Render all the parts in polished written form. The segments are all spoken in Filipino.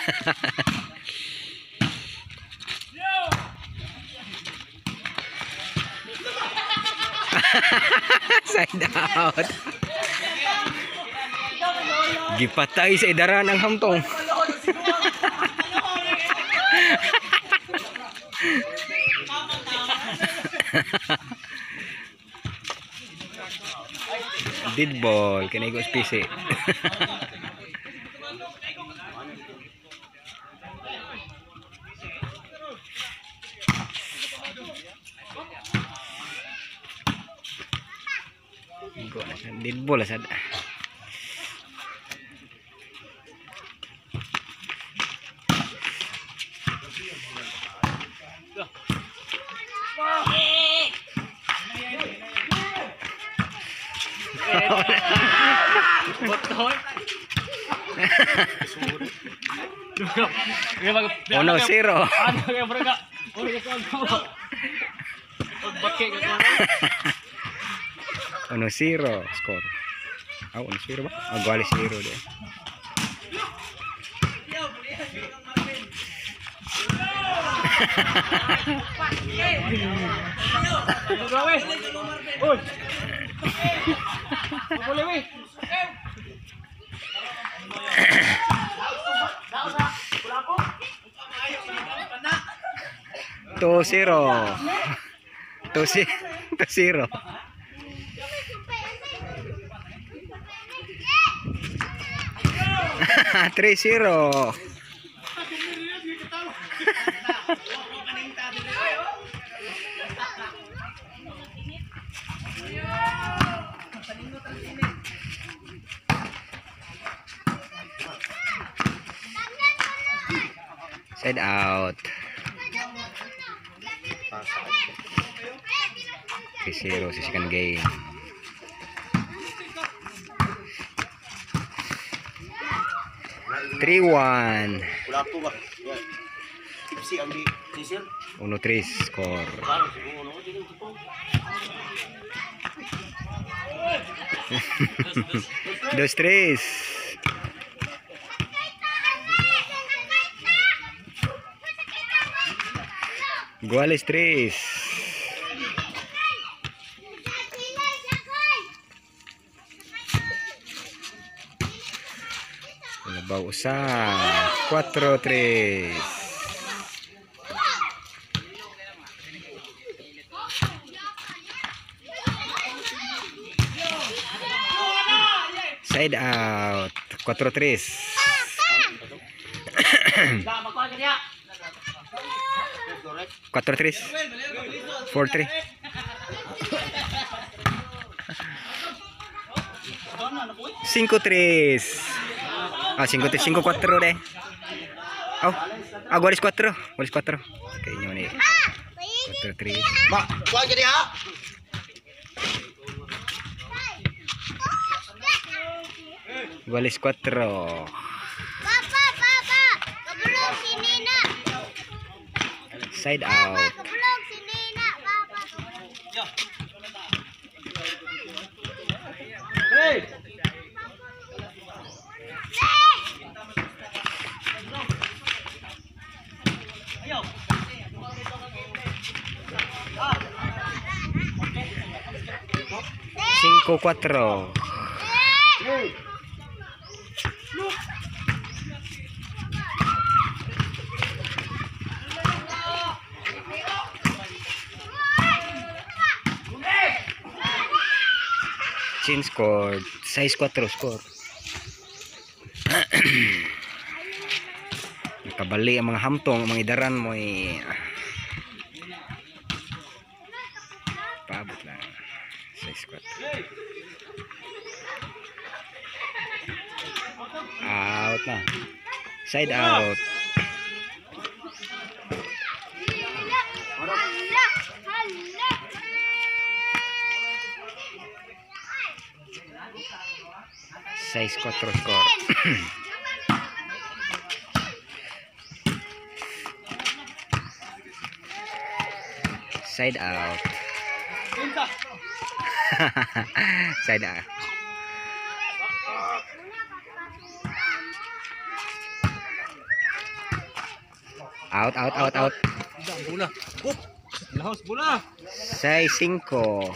Side out. Gipatay sa idaran ang hamtong. Dead ball kini go spisi. Dead ball sad. Uno zero. 1-0 score. Oh, 1-0 ba? Oh, goal 0 deh. Two zero. 3-0. Side out. 3-0 sa second game. Three-one. 1-3 score. Dos tres. Goles 3. Labaw usa 4-3. Side out 4-3. 4-3. 4-3. 5-3. Ah, 5-3, 5-4 deh. Oh, goles 4. Goles 4. Kayaknya nih. 4-3. Pak, kuha gini ha. Goles 4. Papa, kebelum sini nak. Side out. Kebelum sini nak, Papa. Hey. Cinco cuatro. Chin scored 6-4 score. Nakabali ang mga hamtong, ang mga idaran mo paabot lang 6-4. Out na. Side out. Size 4 score. Side out. Side out. Out, out, out, out. Bola. Lahos bola. Size 5.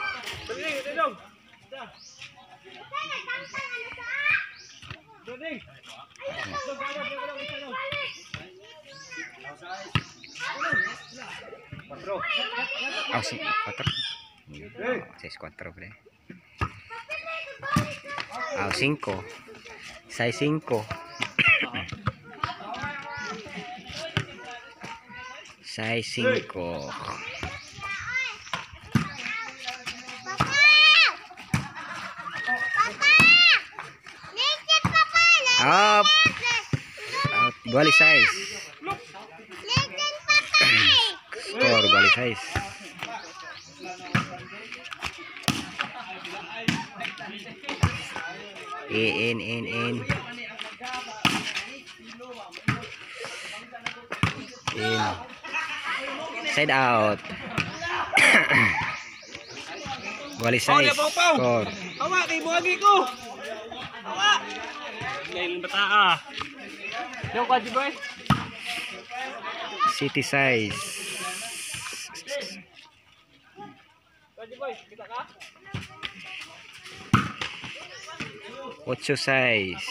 Oh, 4. Size 4, pre. Oh, 5. Size 5. Size 5. Up. Out. Bali size. Score bali size. In. Side out. Bali size. Score. Awak kay buhagi ko. Awak. Gail bata. Yo ka di boy. City size. Di boy, kita ka? 8 size.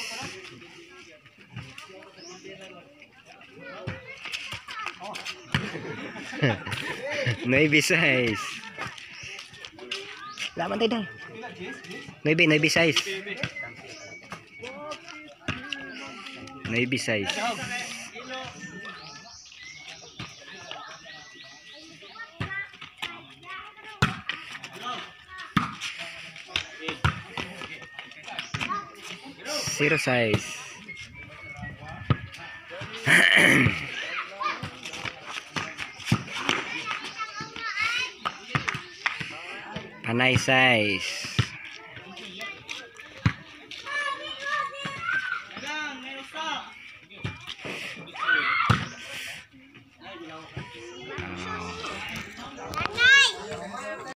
Navy size. Laman tayo dah. Navy size. Navy size. Zero size. Panay size.